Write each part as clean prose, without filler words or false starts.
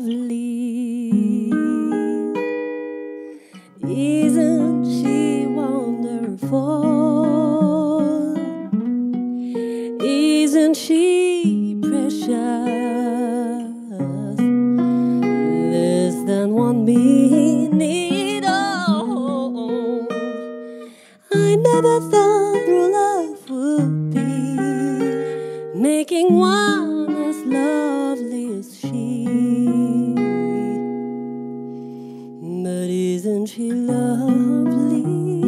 lovely? Isn't she wonderful? Isn't she precious? Less than 1 minute old. I never thought true love would be making one as lovely as she. But isn't she lovely?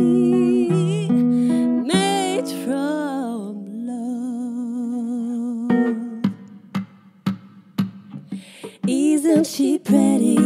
Made from love. Isn't she pretty?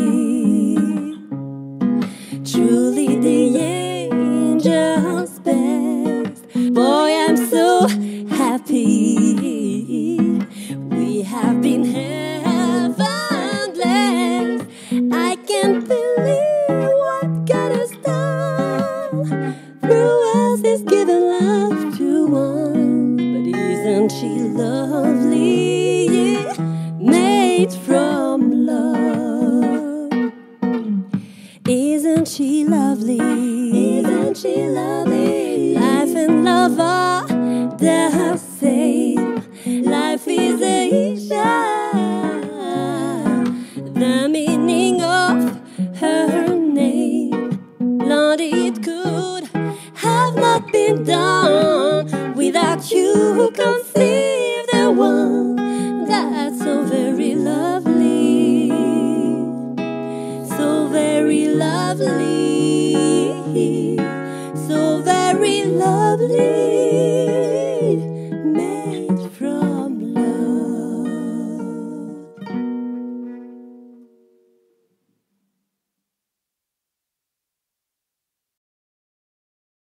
Truly the angel's best. Boy, I'm so happy. We have been heaven blessed. I can't believe what God has done. Through us is given love to one. But isn't she lovely? Made from love. Isn't she lovely? Isn't she lovely? Life and love are the same. Life is Asia. The meaning of her name, Lord, it could have not been done without you who conceived the one that's so very lovely, so very lovely, so very lovely.